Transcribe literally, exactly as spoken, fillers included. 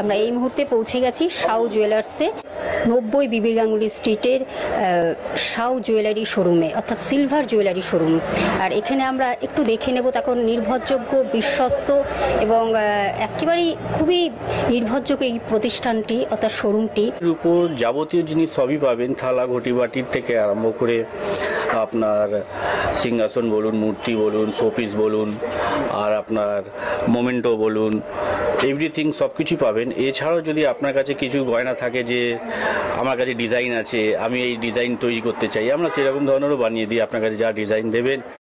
আমরা এই মুহূর্তে পৌঁছে গেছি সাউ জুয়েলার্সে, নব্বই বিবি গাঙ্গুলি স্ট্রিটের সাউ জুয়েলারি শোরুমে, অর্থাৎ সিলভার জুয়েলারি শোরুম। আর এখানে আমরা একটু দেখে নেব তখন নির্ভরযোগ্য, বিশ্বস্ত এবং একেবারেই খুবই নির্ভরযোগ্য এই প্রতিষ্ঠানটি অর্থাৎ শোরুমটি। এর উপর যাবতীয় জিনিস সবই পাবেন, থালা ঘটি বাটির থেকে আরম্ভ করে আপনার সিংহাসন বলুন, মূর্তি বলুন, শোপিস বলুন, আর আপনার মোমেন্টো বলুন, এভরিথিং সব কিছুই পাবেন। এছাড়াও যদি আপনার কাছে কিছু গয়না থাকে যে আমার কাছে ডিজাইন আছে, আমি এই ডিজাইন তৈরি করতে চাই, আমরা সেরকম ধরনেরও বানিয়ে দিই। আপনার কাছে যা ডিজাইন দেবেন